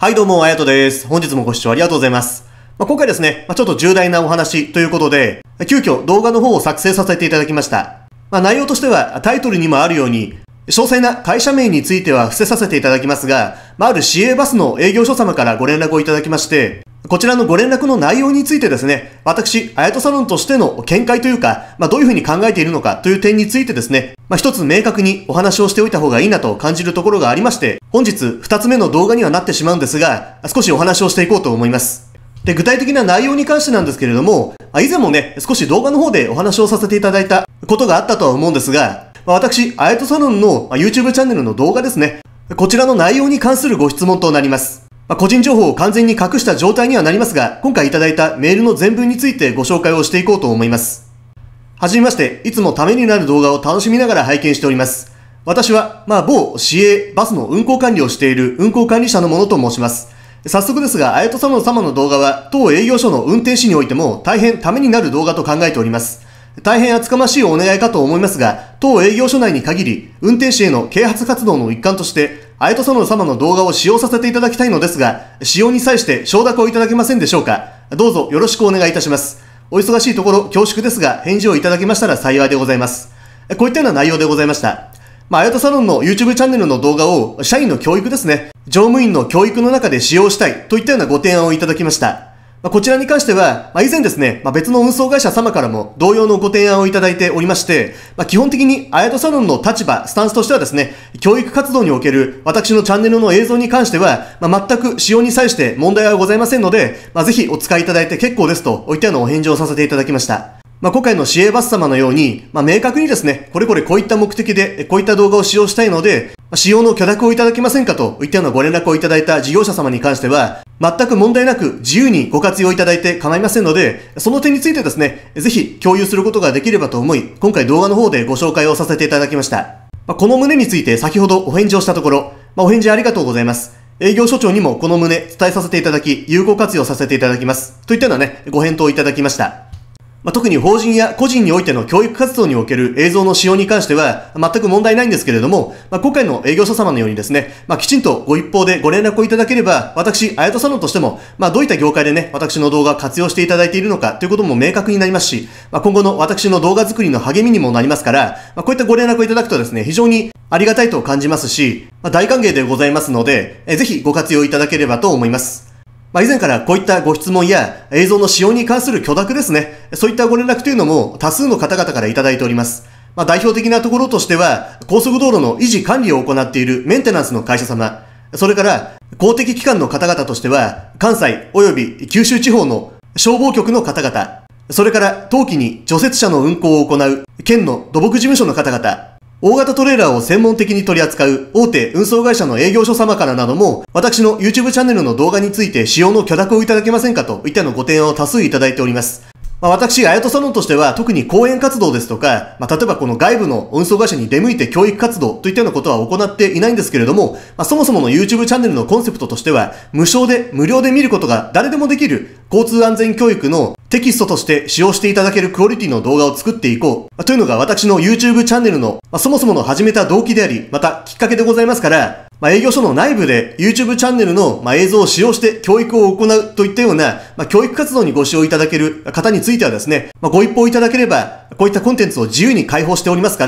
はいどうも、あやとです。本日もご視聴ありがとうございます。今回ですね、ちょっと重大なお話ということで、急遽動画の方を作成させていただきました。内容としてはタイトルにもあるように、詳細な会社名については伏せさせていただきますが、ある市営バスの営業所様からご連絡をいただきまして、こちらのご連絡の内容についてですね、私、あやとサロンとしての見解というか、どういうふうに考えているのかという点についてですね、一つ明確にお話をしておいた方がいいなと感じるところがありまして、本日二つ目の動画にはなってしまうんですが、少しお話をしていこうと思います。で、具体的な内容に関してなんですけれども、以前もね、少し動画の方でお話をさせていただいたことがあったとは思うんですが、私、あやとサロンの YouTube チャンネルの動画ですね、こちらの内容に関するご質問となります。個人情報を完全に隠した状態にはなりますが、今回いただいたメールの全文についてご紹介をしていこうと思います。はじめまして、いつもためになる動画を楽しみながら拝見しております。私は、某市営バスの運行管理をしている運行管理者のものと申します。早速ですが、あやとサロン様の動画は、当営業所の運転士においても大変ためになる動画と考えております。大変厚かましいお願いかと思いますが、当営業所内に限り、運転士への啓発活動の一環として、あやとサロン様の動画を使用させていただきたいのですが、使用に際して承諾をいただけませんでしょうか。どうぞよろしくお願いいたします。お忙しいところ恐縮ですが、返事をいただけましたら幸いでございます。こういったような内容でございました。あやとサロンの YouTube チャンネルの動画を社員の教育ですね、乗務員の教育の中で使用したいといったようなご提案をいただきました。こちらに関しては、以前ですね、別の運送会社様からも同様のご提案をいただいておりまして、基本的にあやとサロンの立場、スタンスとしてはですね、教育活動における私のチャンネルの映像に関しては、全く使用に際して問題はございませんので、ぜひお使いいただいて結構ですといったようなお返事をさせていただきました。今回の市営バス様のように、明確にですね、これこういった目的で、こういった動画を使用したいので、使用の許諾をいただけませんかといったようなご連絡をいただいた事業者様に関しては、全く問題なく自由にご活用いただいて構いませんので、その点についてですね、ぜひ共有することができればと思い、今回動画の方でご紹介をさせていただきました。この旨について先ほどお返事をしたところ、お返事ありがとうございます。営業所長にもこの旨伝えさせていただき、有効活用させていただきます。といったようなね、ご返答をいただきました。特に法人や個人においての教育活動における映像の使用に関しては全く問題ないんですけれども、今回の営業所様のようにですね、きちんとご一報でご連絡をいただければ、私、あやとサロンとしても、どういった業界でね、私の動画を活用していただいているのかということも明確になりますし、今後の私の動画作りの励みにもなりますから、こういったご連絡をいただくとですね、非常にありがたいと感じますし、大歓迎でございますので、ぜひご活用いただければと思います。以前からこういったご質問や映像の使用に関する許諾ですね。そういったご連絡というのも多数の方々からいただいております。代表的なところとしては、高速道路の維持管理を行っているメンテナンスの会社様、それから公的機関の方々としては、関西及び九州地方の消防局の方々、それから冬季に除雪車の運行を行う県の土木事務所の方々、大型トレーラーを専門的に取り扱う大手運送会社の営業所様からなども、私の YouTube チャンネルの動画について使用の許諾をいただけませんかといったようなご提案を多数いただいております。私、あやとサロンとしては特に講演活動ですとか、例えばこの外部の運送会社に出向いて教育活動といったようなことは行っていないんですけれども、そもそもの YouTube チャンネルのコンセプトとしては、無料で見ることが誰でもできる交通安全教育のテキストとして使用していただけるクオリティの動画を作っていこうというのが私の YouTube チャンネルのそもそもの始めた動機であり、またきっかけでございますから、営業所の内部で YouTube チャンネルの映像を使用して教育を行うといったような教育活動にご使用いただける方についてはですね、ご一報いただければこういったコンテンツを自由に開放しておりますから、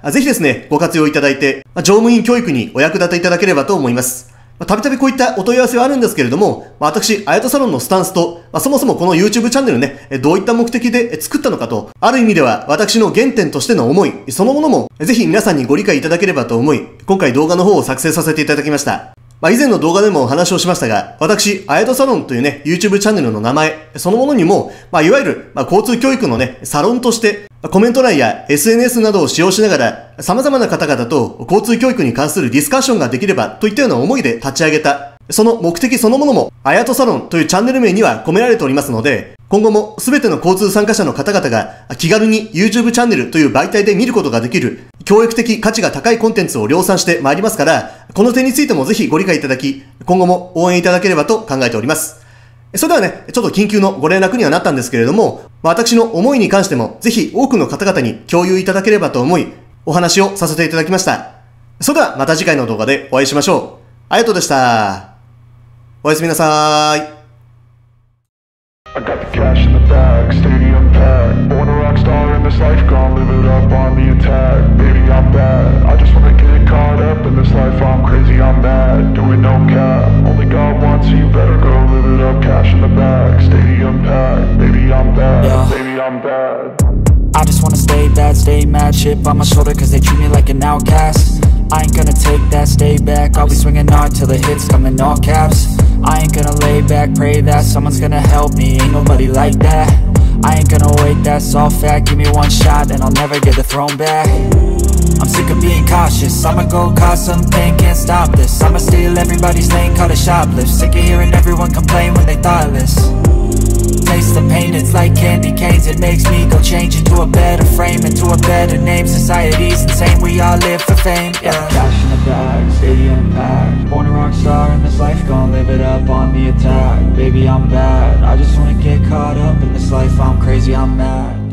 ぜひですね、ご活用いただいて乗務員教育にお役立ていただければと思います。たびたびこういったお問い合わせはあるんですけれども、私、あやとサロンのスタンスと、そもそもこの YouTube チャンネルね、どういった目的で作ったのかと、ある意味では私の原点としての思い、そのものもぜひ皆さんにご理解いただければと思い、今回動画の方を作成させていただきました。以前の動画でもお話をしましたが、私、あやとサロンというね、YouTube チャンネルの名前、そのものにも、いわゆる、交通教育のね、サロンとして、コメント欄や SNS などを使用しながら、様々な方々と交通教育に関するディスカッションができればといったような思いで立ち上げた、その目的そのものも、あやとサロンというチャンネル名には込められておりますので、今後もすべての交通参加者の方々が気軽に YouTube チャンネルという媒体で見ることができる教育的価値が高いコンテンツを量産してまいりますから、この点についてもぜひご理解いただき、今後も応援いただければと考えております。それではね、ちょっと緊急のご連絡にはなったんですけれども、私の思いに関してもぜひ多くの方々に共有いただければと思い、お話をさせていただきました。それではまた次回の動画でお会いしましょう。あやとでした。 おやすみなさーい。 I got the cash in the bag, stadium packed. Born a rock star in this life, gonna live it up on the attack. Baby, I'm bad, I just wanna get caught up in this life. I'm crazy, I'm mad, doing no cap. Only got one, so you better go live it up. Cash in the bag, stadium packed. Baby, I'm bad, baby, I'm bad. I just wanna stay bad, stay mad. Chip on my shoulder cause they treat me like an outcast. I ain't gonna take that, stay back. I'll be swinging hard till the hits come in all caps. I ain't gonna lay back, pray that someone's gonna help me. Ain't nobody like that. I ain't gonna wait, that's all fact. Give me one shot and I'll never get the throne back. I'm sick of being cautious, I'ma go cause something, can't stop this. I'ma steal everybody's lane, call it shoplift. Sick of hearing everyone complain when they thoughtless. Taste the pain, it's like candy canes. It makes me go change into a better frame, into a better name. Society's insane, we all live for fame, yeah. Cash in the bag, stadium packed. Born a rock star in this life, gonna live it up on the attack. Baby, I'm bad, I just wanna get caught up in this life. I'm crazy, I'm mad.